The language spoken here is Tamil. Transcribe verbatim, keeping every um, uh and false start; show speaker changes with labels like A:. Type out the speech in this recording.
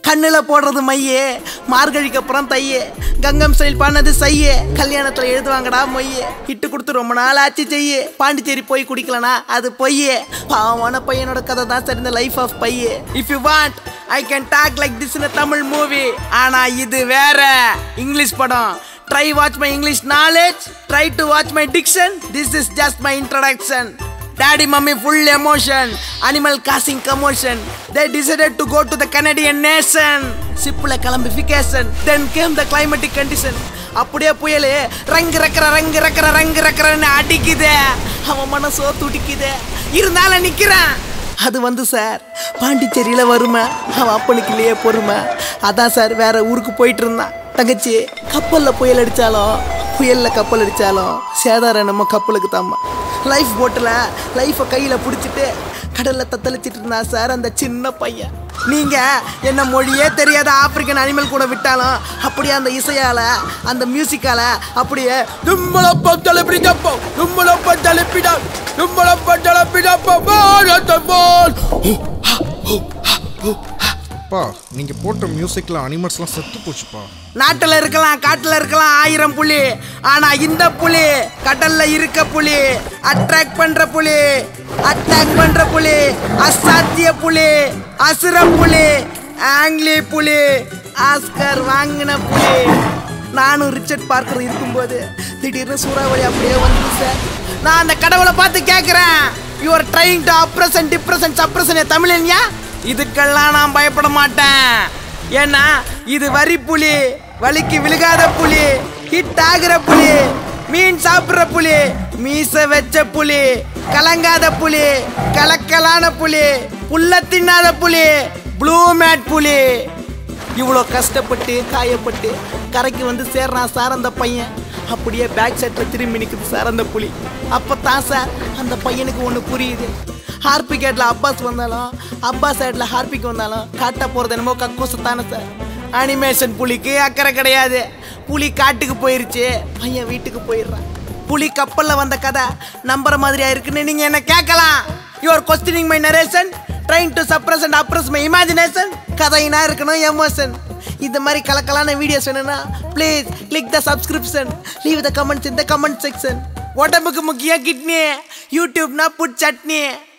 A: கண்ணுல போடுறது மையே, மார்கழிக்கு அப்புறம் தையே, கங்கம் ஸ்டைல் பண்ணது செய்ய, கல்யாணத்துல எழுதுவாங்கடா மொய்யே, இட்டு கொடுத்து ரொம்ப நாள் ஆச்சு செய்ய, பாண்டிச்சேரி போய் குடிக்கலனா அது பொய்யே. பாவமான பையனோட கதை தான் சார் இந்த லைஃப் ஆஃப் பையே. If you want I can talk like this in Tamil movie. ஆனா இது வேற இங்கிலீஷ் படம். Try watch my English knowledge. Try to watch my diction. This is just my introduction. Daddy, mommy, full emotion. Animal causing commotion. They decided to go to the Canadian nation. Shipla calamification. Then came the climatic condition. அப்படியே புயலே ரங்கு ரக்கற ரங்கு ரக்கற ரங்கு ரக்கறன்னு அடிக்குதே. அவன் மனசோ துடிக்குதே. இருந்தால நிக்கிறான். அது வந்து சார் பாண்டிச்சேரியில வருமா, அவன் அப்பனுக்கு இல்லையே பொறுமை. அதான் சார் வேற ஊருக்கு போயிட்டு இருந்தான். தங்கச்சி, கப்பல்ல புயல் அடிச்சாலும் புயல்ல கப்பல் அடிச்சாலும் சேதாரம் நம்ம கப்பலுக்கு தாம்மா. லைஃப் போட்டில் லைஃப்பை கையில் பிடிச்சிட்டு கடலில் தத்தளிச்சிட்டு இருந்தா சார் அந்த சின்ன பையன். நீங்கள் என்ன மொழியே தெரியாத ஆப்பிரிக்கன் அனிமல் கூட விட்டாலும் அப்படியே அந்த இசையால் அந்த மியூசிக்கால் அப்படியே தும்மளப்போ தலைப்பிடிக்கப்போ தும்மளப்போ தலைப்பிடா தும்மளப்போ தலைப்பிடப்போ
B: அப்பா, நீங்க போட்ட மியூசிக்ல அனிமல்ஸ்லாம் செத்து போச்சுப்பா.
A: நாட்டில் இருக்கலாம் காட்டில் இருக்கலாம் ஆயிரம் புலி, ஆனா இந்த புலி கடல்ல இருக்க புலி, அட்ராக்ட் பண்ற புலி, அட்டாக் பண்ற புலி, அசாத்திய புலி, அசுர புலி, ஆங்கிலி புலி, ஆஸ்கர் வாங்கின புலி. நானும் ரிச்சர்ட் பார்க்கர் இருக்கும்போது திடீர்னு சூறாவளி அப்படியே வந்து சார். நான் அந்த கடவுளை பார்த்து கேட்கிறேன், you are trying to oppress and depress suppress என் தமிழன்யா. இதுக்கெல்லாம் நான் பயப்பட மாட்டேன். ஏன்னா இது வரி புலி, வலிக்கு விழுகாத புலி, ஹிட் ஆகிற புலி, மீன் சாப்பிட்ற புலி, மீச வச்ச புலி, கலங்காத புலி, கலக்கலான புலி, புல்ல தின்னாத புலி, ப்ளூ மேட் புலி. இவ்வளோ கஷ்டப்பட்டு காயப்பட்டு கரைக்கு வந்து சேர்றான் சார் அந்த பையன். அப்படியே பேக் சைட்டில் திரும்பி நிற்குது சார் அந்த புலி. அப்போ தான் சார் அந்த பையனுக்கு ஒன்று புரியுது. ஹார்பிக் ஹேட்டில் அப்பாஸ் வந்தாலும் அப்பாஸ் ஹேட்டில் ஹார்பிக் வந்தாலும் காட்ட போகிறது என்னமோ கக்கூசத்தானே சார். அனிமேஷன் புலிக்கு அக்கறை கிடையாது. புலி காட்டுக்கு போயிருச்சு, பையன் வீட்டுக்கு போயிடுறான். புலி கப்பலில் வந்த கதை நம்புற மாதிரியா இருக்குன்னு நீங்கள் என்ன கேட்கலாம். You are questioning my narration, trying to suppress and oppress my imagination. கதையினா இருக்கணும் எமோஷன். இந்த மாதிரி கலக்கலான வீடியோஸ் வேணும்னா please click the subscription, leave the comments in the comment section. உடம்புக்கு முக்கியம் கிட்னி, யூடியூப்னா புட் சட்னி.